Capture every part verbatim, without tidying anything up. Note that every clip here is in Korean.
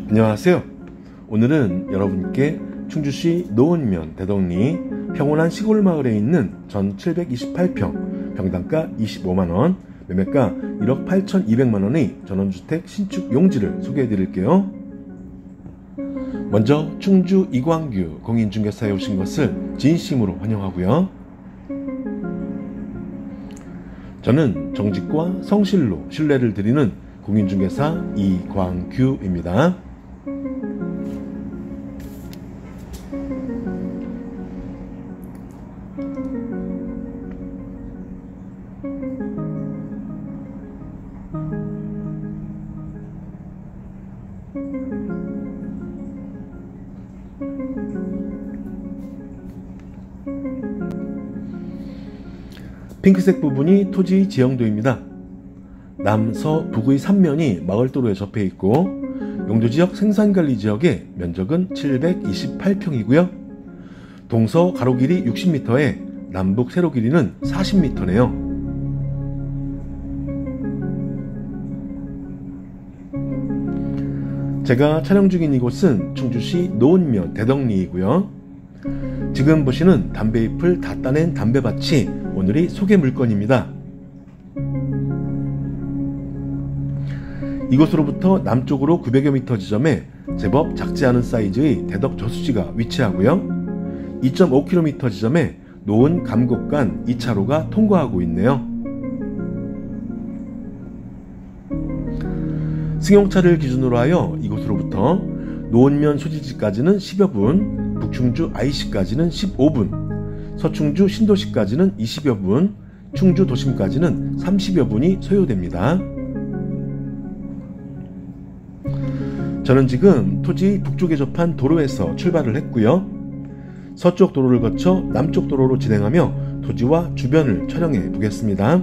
안녕하세요. 오늘은 여러분께 충주시 노원면 대덕리 평온한 시골 마을에 있는 전 칠백이십팔 평, 평당가 이십오만 원, 매매가 일억 팔천이백만 원의 전원주택 신축 용지를 소개해 드릴게요. 먼저 충주 이광규 공인중개사에 오신 것을 진심으로 환영하고요. 저는 정직과 성실로 신뢰를 드리는 공인중개사 이광규입니다. 핑크색 부분이 토지 지형도입니다. 남서 북의 삼면이 마을도로에 접해 있고 용도지역 생산관리지역의 면적은 칠백이십팔 평이고요. 동서 가로 길이 육십 미터에 남북 세로 길이는 사십 미터네요. 제가 촬영 중인 이곳은 충주시 노원면 대덕리이고요. 지금 보시는 담배잎을 다 따낸 담배밭이 오늘의 소개 물건입니다. 이곳으로부터 남쪽으로 구백여 미터 지점에 제법 작지 않은 사이즈의 대덕 저수지가 위치하고요. 이 점 오 킬로미터 지점에 노원 감곡간 이 차로가 통과하고 있네요. 승용차를 기준으로 하여 이곳으로부터 노원면 소지지까지는 십여 분, 북충주 아이씨까지는 십오 분, 서충주 신도시까지는 이십여 분, 충주 도심까지는 삼십여 분이 소요됩니다. 저는 지금 토지 북쪽에 접한 도로에서 출발을 했고요. 서쪽 도로를 거쳐 남쪽 도로로 진행하며 토지와 주변을 촬영해 보겠습니다.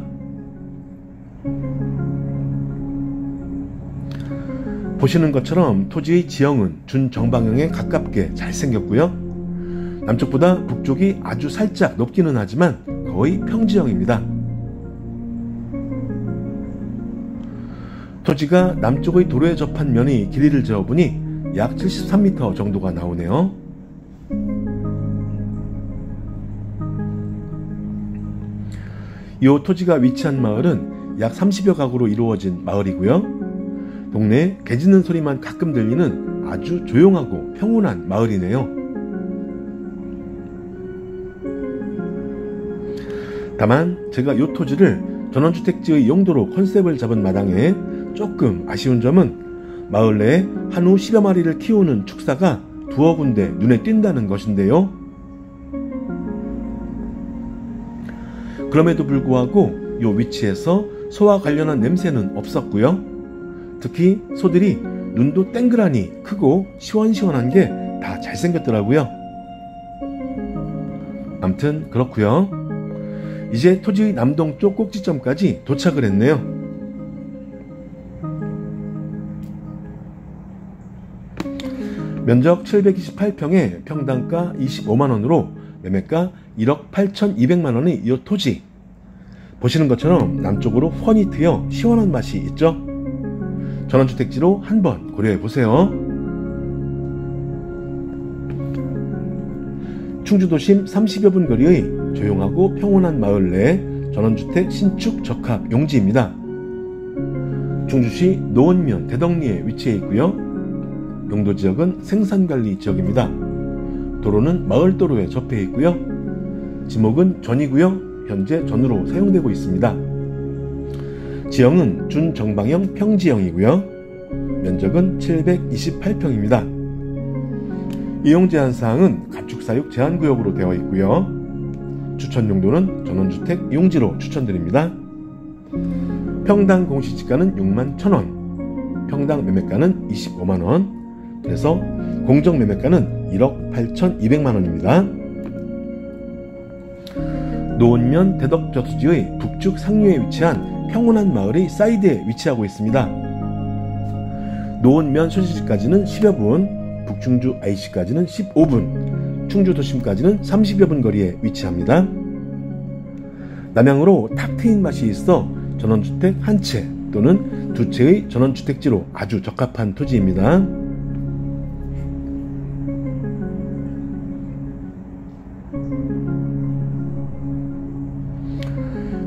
보시는 것처럼 토지의 지형은 준정방향에 가깝게 잘 생겼고요. 남쪽보다 북쪽이 아주 살짝 높기는 하지만 거의 평지형입니다. 토지가 남쪽의 도로에 접한 면의 길이를 재어보니 약 칠십삼 미터 정도가 나오네요. 이 토지가 위치한 마을은 약 삼십여 가구로 이루어진 마을이고요. 동네에 개 짖는 소리만 가끔 들리는 아주 조용하고 평온한 마을이네요. 다만 제가 이 토지를 전원주택지의 용도로 컨셉을 잡은 마당에 조금 아쉬운 점은 마을 내에 한우 십여 마리를 키우는 축사가 두어 군데 눈에 띈다는 것인데요. 그럼에도 불구하고 이 위치에서 소와 관련한 냄새는 없었고요. 특히 소들이 눈도 땡그라니 크고 시원시원한 게 다 잘생겼더라고요. 암튼 그렇고요. 이제 토지의 남동쪽 꼭지점까지 도착을 했네요. 면적 칠백이십팔 평에 평당가 이십오만 원으로 매매가 일억 팔천이백만 원의 이 토지. 보시는 것처럼 남쪽으로 훤히 트여 시원한 맛이 있죠. 전원주택지로 한번 고려해 보세요. 충주도심 삼십여 분 거리의 조용하고 평온한 마을 내 전원주택 신축 적합 용지입니다. 충주시 노원면 대덕리에 위치해 있고요. 용도지역은 생산관리 지역입니다. 도로는 마을도로에 접해 있고요. 지목은 전이고요. 현재 전으로 사용되고 있습니다. 지형은 준정방형 평지형이고요. 면적은 칠백이십팔 평입니다. 이용 제한사항은 가축사육 제한구역으로 되어 있고요. 추천 용도는 전원주택 용지로 추천드립니다. 평당 공시지가는 육만 천 원, 평당 매매가는 이십오만 원, 그래서 공정 매매가는 일억 팔천이백만 원입니다. 노원면 대덕저수지의 북측 상류에 위치한 평온한 마을의 사이드에 위치하고 있습니다. 노원면 소지지까지는 십여 분, 북충주 아이씨까지는 십오 분, 충주 도심까지는 삼십여 분 거리에 위치합니다. 남향으로 탁 트인 맛이 있어 전원주택 한 채 또는 두 채의 전원주택지로 아주 적합한 토지입니다.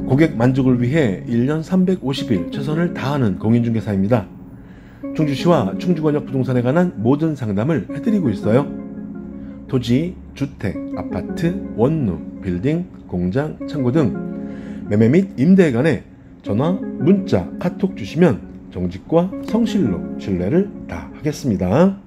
고객 만족을 위해 일 년 삼백오십 일 최선을 다하는 공인중개사입니다. 충주시와 충주권역 부동산에 관한 모든 상담을 해드리고 있어요. 토지, 주택, 아파트, 원루, 빌딩, 공장, 창고 등 매매 및 임대에 관해 전화, 문자, 카톡 주시면 정직과 성실로 신뢰를 다하겠습니다.